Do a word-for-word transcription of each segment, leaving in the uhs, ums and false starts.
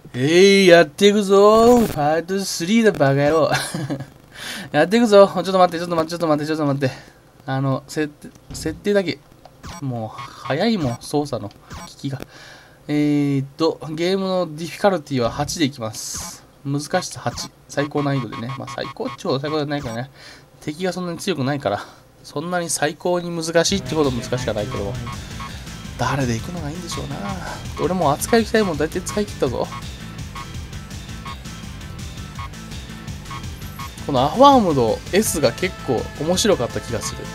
えい、やっていくぞー。パートスリーだ、バカ野郎。やっていくぞ。ちょっと待って、ちょっと待って、ちょっと待って、ちょっと待って。あの、設定、設定だけ。もう、早いもん、操作の機器が。えーっと、ゲームのディフィカルティははちでいきます。難しさはち。最高難易度でね。まあ、最高っちゅうほど最高じゃないからね。敵がそんなに強くないから。そんなに最高に難しいってほど難しくはないけど。誰で行くのがいいんでしょうな。俺も扱い機体も大体使い切ったぞ。このアファームド S が結構面白かった気がする。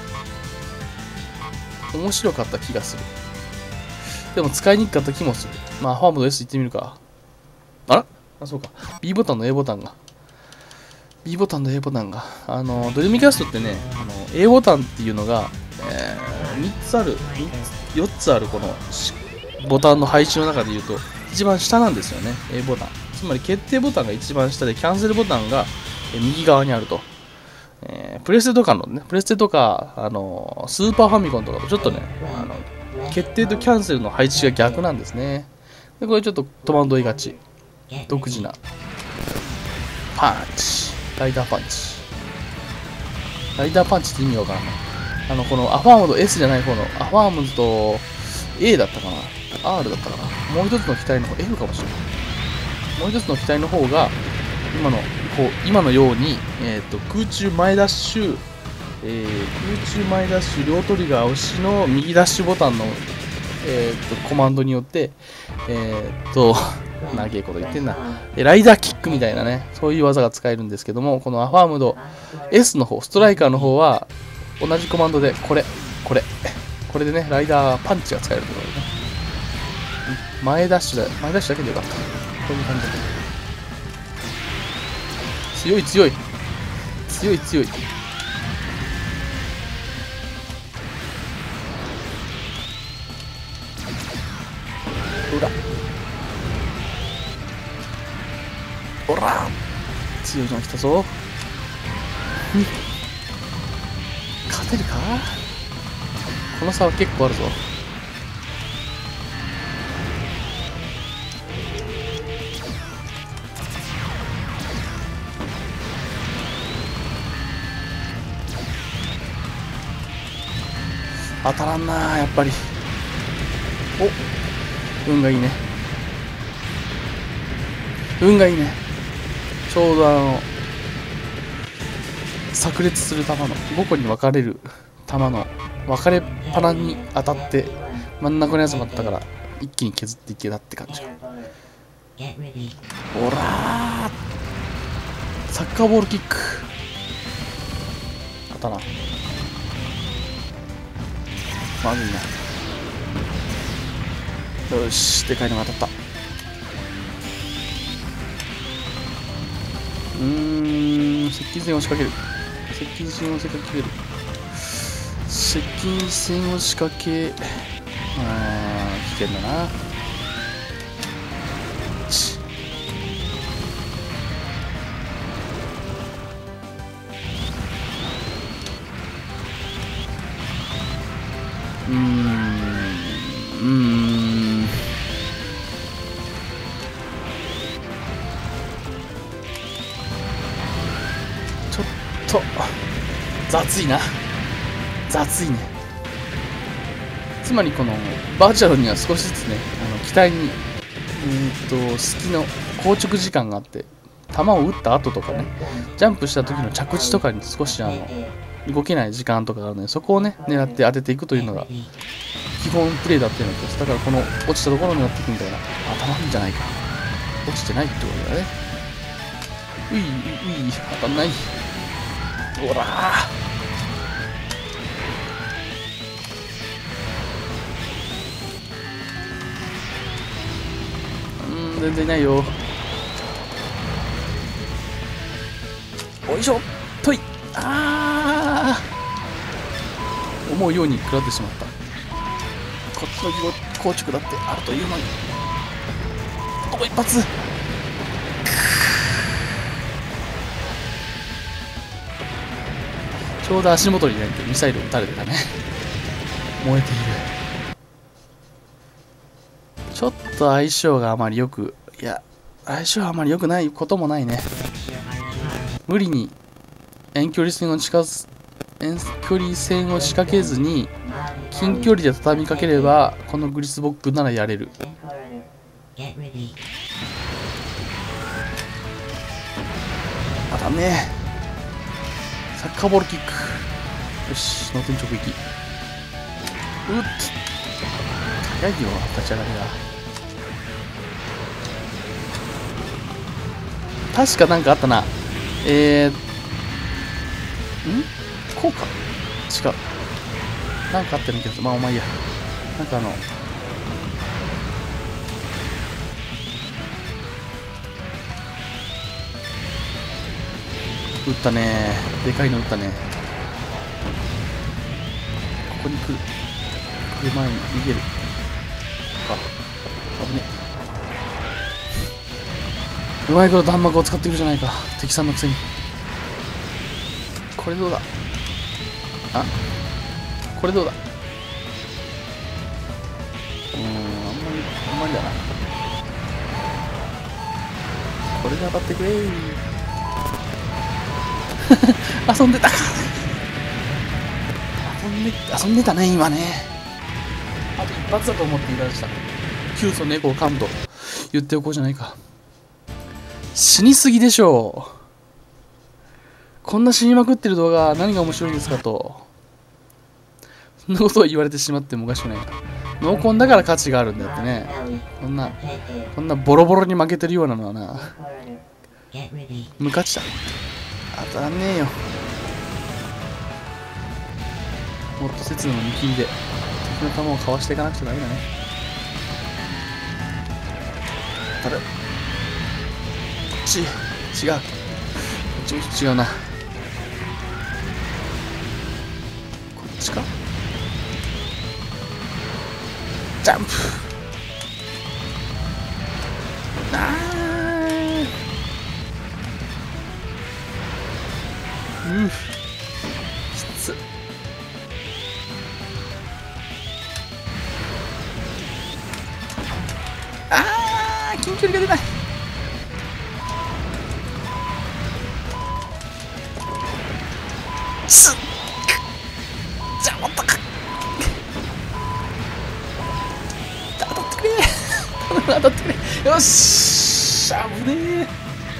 面白かった気がする。でも使いにくかった気もする。まあ、アファームド S 行ってみるか。あらあ、そうか。B ボタンの A ボタンが。B ボタンの A ボタンが。あの、ドリームキャストってね、あの A ボタンっていうのが、えー、みっつある、みっつ、よっつあるこのボタンの配置の中で言うと、一番下なんですよね。A ボタン。つまり決定ボタンが一番下で、キャンセルボタンが右側にあると。えー、プレステとかのね、プレステとか、あのスーパーファミコンとかとちょっとね、あの決定とキャンセルの配置が逆なんですね。でこれちょっと戸惑いがち。独自な。パンチ。ライダーパンチ。ライダーパンチって意味わからない。あの、このアファームド S じゃない方の、アファームド A だったかな ?R だったかなもう一つの機体の方、F かもしれない。もう一つの機体の方が、今の、こう、今のように、えっと、空中前ダッシュ、えー、空中前ダッシュ、両トリガー押しの右ダッシュボタンの、えっと、コマンドによって、えっと、長えこと言ってんな。ライダーキックみたいなね、そういう技が使えるんですけども、このアファームド S の方、ストライカーの方は、同じコマンドで、これ、これ、これでね、ライダーパンチが使えるところでね。前ダッシュだ、前ダッシュだけでよかった。こういう感じで。強い強い。強い強い。ほら。ほら。強いのが来たぞ。勝てるか？この差は結構あるぞ。当たらんなやっぱり。お、運がいいね。運がいいね。ちょうどあの炸裂する球のごこに分かれる球の分かれっぱなに当たって真ん中のやつもあったから一気に削っていけたって感じ。ほらー、サッカーボールキック当たらん。まずいな。よし、でかいのが当たった。うーん、接近戦を仕掛ける。接近戦を仕掛ける。接近戦を仕掛け、あー、危険だな。うーん、うーん。ちょっと雑いな。雑いね。つまりこのバーチャルには少しずつね、あの機体にうんと隙の硬直時間があって、球を打った後とかね、ジャンプした時の着地とかに少しあの動けない時間とかがあるので、そこをね狙って当てていくというのが基本プレイだっていうのです。だからこの落ちたところになっていくみたいな、当たらんじゃないか。落ちてないってことだね。ういういうい、当たんない。ほらー、うん、全然いないよ。おいしょ、とい。ああ、思うように食らってしまった。こっちの硬直だってあるというのに。ここ一発。ちょうど足元にねミサイル撃たれてたね。燃えている。ちょっと相性があまりよく、いや相性はあまり良くないこともないね。無理に遠距離戦を近づ遠距離戦を仕掛けずに近距離で畳みかければこのグリスボックならやれる。当たんねえ。サッカーボールキック。よし、脳天直撃。うっ早いよ立ち上がりが。確かなんかあったな。えー、んこうか違う。なんかあったような気がする。まあお前いいや。なんかあの撃ったね。でかいの撃ったね。ここに来る。来る前に逃げる。か。危ね。うまいこと弾幕を使ってくるじゃないか。敵さんのくせに。これどうだ。あこれどうだ。うーん、あんまり、あんまりだな。これで当たってくれー。遊んでたか。遊んで、遊んでたね、今ね。あと一発だと思っていらっしゃる。急須猫を噛むと言っておこうじゃないか。死にすぎでしょう。こんな死にまくってる動画何が面白いんですかと。そんなことを言われてしまってもおかしくない。濃紺だから価値があるんだってね。こんな、こんなボロボロに負けてるようなのはな。無価値だ。当たらねえよ。もっと節度の見切りで敵の球をかわしていかなくちゃダメだね。当たる。ち、違う。こっちも違うな。こっちか。ジャンプ。あー。うん。きつ。あー、近距離が出ない。すっ。じゃあもっとか。当たってくれ。当たってくれ。よし。危ねえ。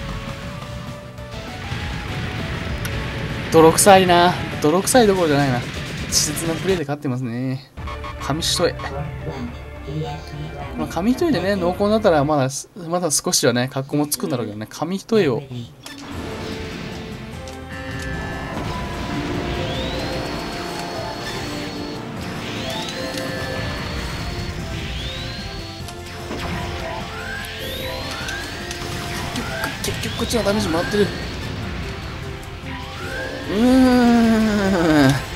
泥臭いな。泥臭いどころじゃないな。稚拙なプレーで勝ってますね。紙一重。まあ、紙一重でね、濃厚になったらまだ、まだ少しはね、格好もつくんだろうけどね、紙一重を。結局こっちのダメージ回ってる。うーん。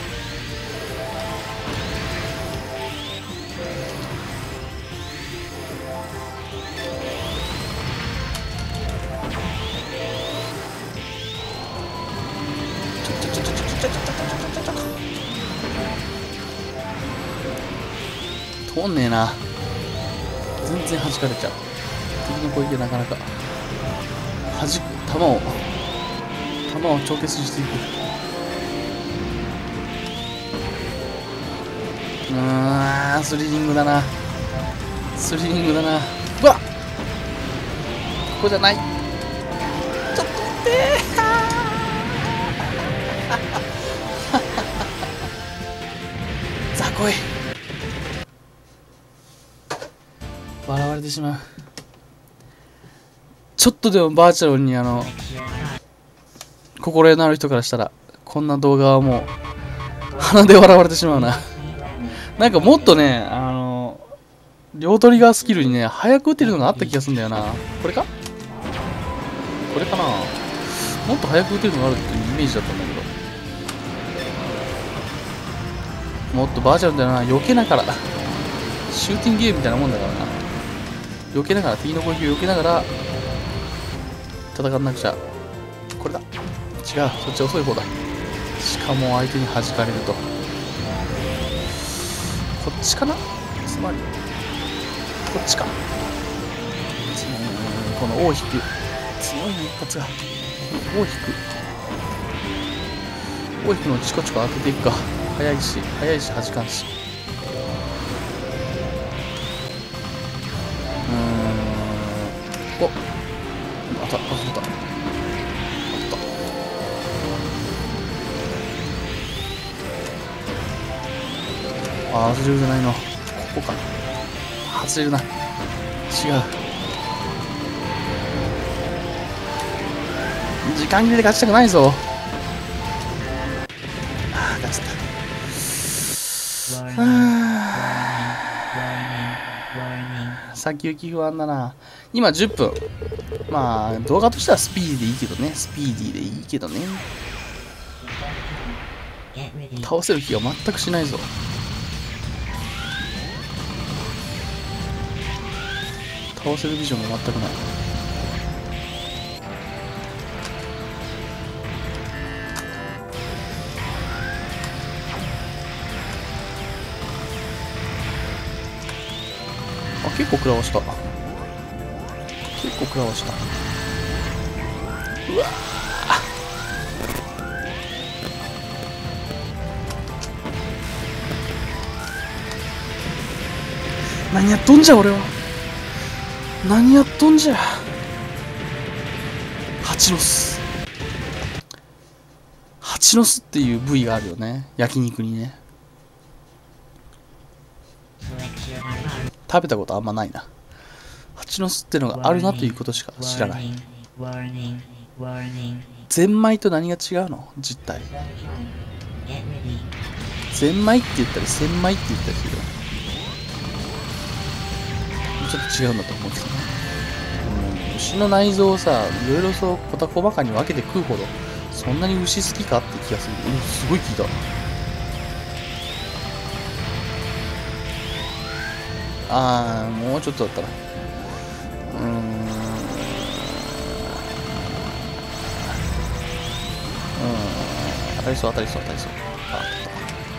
通んねえな。全然弾かれちゃう。敵の攻撃でなかなか弾く弾を弾を長結していく。うーん、スリリングだな。スリリングだな。うわっ、ここじゃない。ちょっと待ってー。雑魚い。笑われてしまう。ちょっとでもバーチャルにあの心得のある人からしたらこんな動画はもう鼻で笑われてしまうな。なんかもっとね、あの両トリガースキルにね早く打てるのがあった気がするんだよな。これかこれかな。もっと早く打てるのがあるっていうイメージだったんだけど、もっとバーチャルだよな。避けながらシューティングゲームみたいなもんだからな。避けながら敵の攻撃を避けながら戦わなくちゃ。これだ。違う、そっち遅い方だ。しかも相手に弾かれると。こっちかな。つまりこっちか。 この尾を引く。強いね、一発が。尾を引く。尾を引くのをチコチコ当てていくか。早いし、早いし、弾かんし。うーん。お、あた、あ、そうだ。ああ、外れるじゃないの。ここかな。外れるな。違う。時間切れで勝ちたくないぞ。ああ、勝ちた。先行き不安だな。今じゅっぷん。まあ、動画としてはスピーディーでいいけどね。スピーディーでいいけどね。倒せる気が全くしないぞ。倒せるビジョンが全くない。あ、結構食らわした。結構食らわした。うわー、何やっとんじゃ俺は。何やっとんじゃ。蜂の巣。蜂の巣っていう部位があるよね、焼肉にね。食べたことあんまないな。蜂の巣ってのがあるなということしか知らない。ゼンマイと何が違うの実態。ゼンマイって言ったりセンマイって言ったりするよ。ちょっと違うんだと思うけどね。うん、牛の内臓をさ、いろいろそう事細かに分けて食うほどそんなに牛好きかって気がする。うん、すごい聞いた。あー、もうちょっとだったら。うーん。うん。当たりそう、当たりそう、当たりそう。あ、当たった。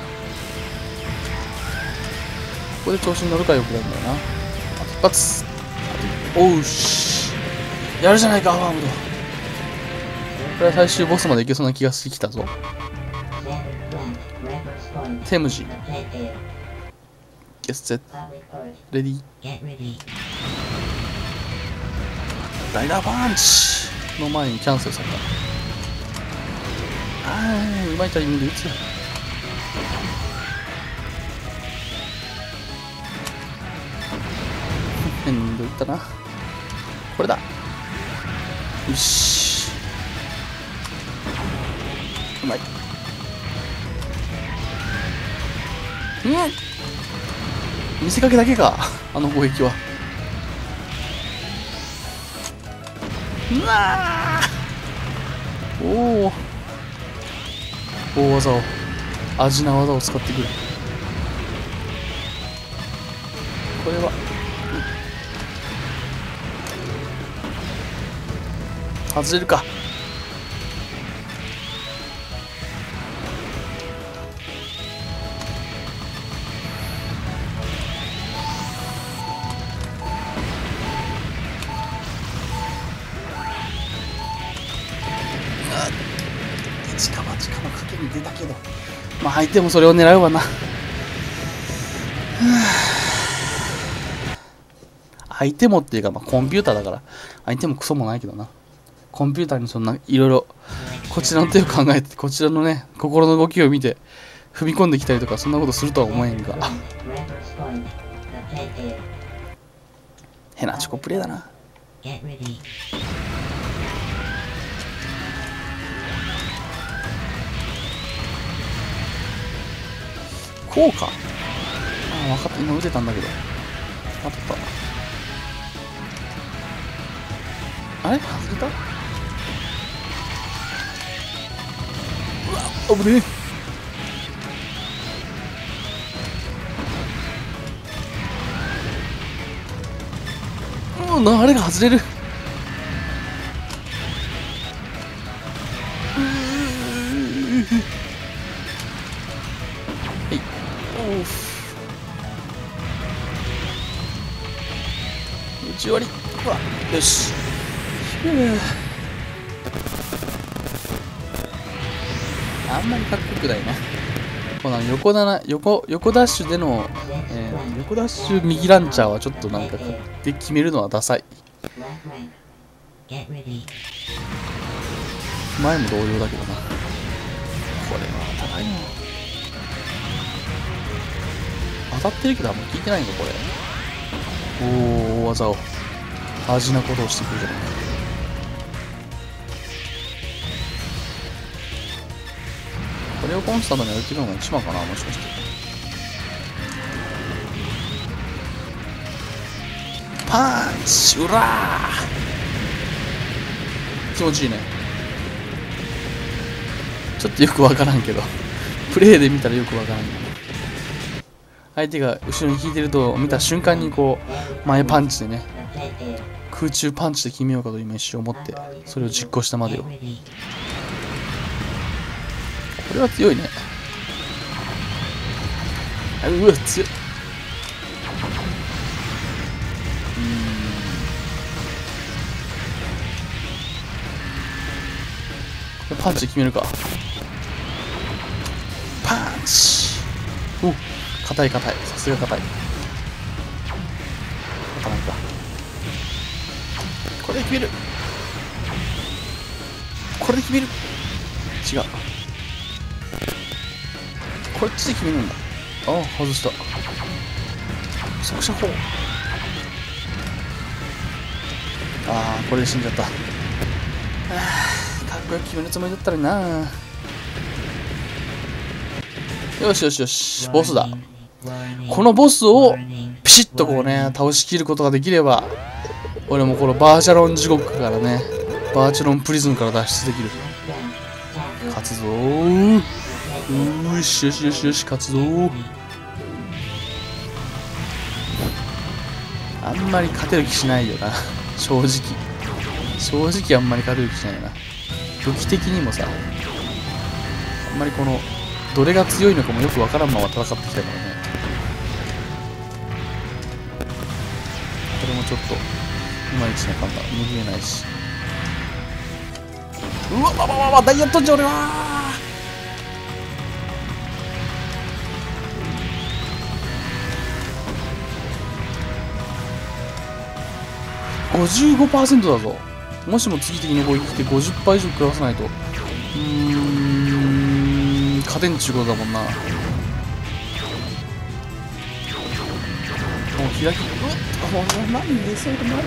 ここで調子に乗るかよくなんだよな。一発。おうし。やるじゃないか、アワームド。これは最終ボスまでいけそうな気がしてきたぞ。テムジ。ゲスゼ。レディ。ダイラーパンチの前にキャンセルされた。あー、うまいタイミングで打つ。変で打ったな。これだ。よし。うまい。うん、見せかけだけか、あの攻撃は。うわー、おお、大技を、味な技を使ってくる。これは、うん、外れるか。一か八かの賭けに出たけど、まあ相手もそれを狙うわな。相手もっていうか、まあ、コンピューターだから相手もクソもないけどな。コンピューターにそんないろいろこちらの手を考えて、こちらのね心の動きを見て踏み込んできたりとか、そんなことするとは思えんが、変なチョコプレイだな。こうか。ああ、分かった。今打てたんだけど。当たった。あれ外れた。うわ、危ねえ。うん、あれが外れる。打ち終わり。うわ、よし。 あんまりかっこよくないな。この横だな、横、横ダッシュでの、えー、横ダッシュ右ランチャーはちょっとなんかで決めるのはダサい。前も同様だけどな。これは高いな。当たってるけどあんま聞いてないのかこれ。おお、大技を味なことをしてくるじゃないか。これをコンスタントにやるっていうのが一番かな、もしかして。パンチうらー気持ちいいね。ちょっとよくわからんけどプレイで見たらよくわからんけど、相手が後ろに引いてると見た瞬間にこう前パンチでね、空中パンチで決めようかと今一瞬思ってそれを実行したまでよ。これは強いね。うわ強い。うん、パンチで決めるか。パンチ。お、硬い硬い。さすが硬い。硬いか。これで決める。これで決める。違う。こっちで決めるんだ。ああ、外した。速射砲。ああ、これで死んじゃった。ああ、かっこよく決めるつもりだったのにな。よしよしよし、ボスだ。このボスをピシッとこうね、倒しきることができれば、俺もこのバーチャロン地獄からね、バーチャロンプリズンから脱出できる。勝つぞー。よしよしよしよし、勝つぞー。あんまり勝てる気しないよな、正直。正直あんまり勝てる気しないよな。武器的にもさ、あんまりこの、どれが強いのかもよくわからんまま戦ってきたからね。これもちょっと、いまいちな感じだ。拭えないし。うわ、わわわわ、ダイヤットじゃ俺はごじゅうごパーセント だぞ。もしも次的に攻撃来て ごじゅっパーセント 以上食らわさないと、うーん、勝てんちゅうことだもんな。もう開き、うわっ、もう何でそれ何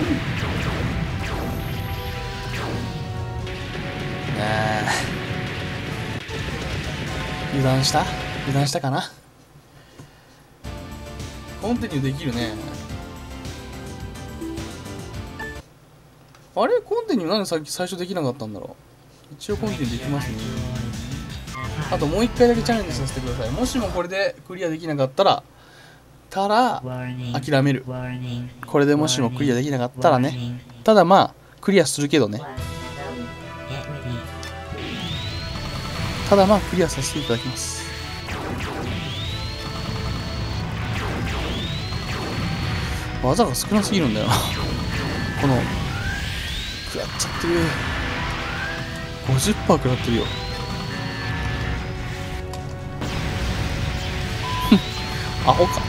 あー、油断した油断したかな。コンティニューできるね。あれコンティニューなんでさっき最初できなかったんだろう。一応コンティニューできますね。あともう一回だけチャレンジさせてください。もしもこれでクリアできなかったらたら諦める。これでもしもクリアできなかったらね。ただまあクリアするけどね。ただまあクリアさせていただきます。技が少なすぎるんだよなこの食らっちゃってる。 ごじゅっパーセント 食らってるよアホか。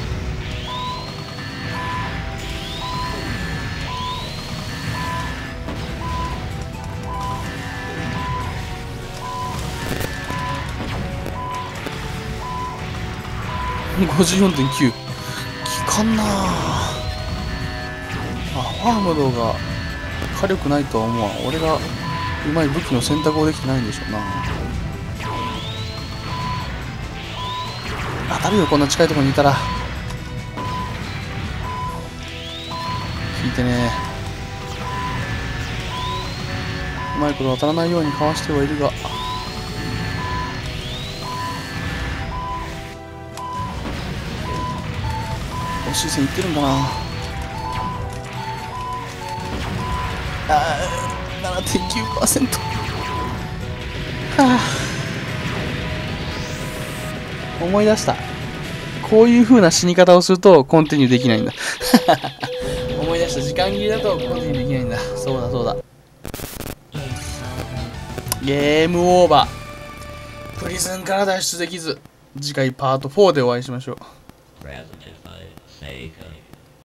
ごじゅうよんてんきゅう 効かんなあ。ファームドが火力ないとは思わん。俺がうまい武器の選択をできてないんでしょうな。当たるよ、こんな近いところにいたら。引いてね。うまいこと当たらないようにかわしてはいるが、惜しい線いってるんだな。あー ななてんきゅうパーセント。 はあ、思い出した。こういう風な死に方をするとコンティニューできないんだ思い出した。時間切れだとコンティニューできないんだ。そうだそうだ。 ゲームオーバー。プリズンから脱出できず、次回パートフォーでお会いしましょう。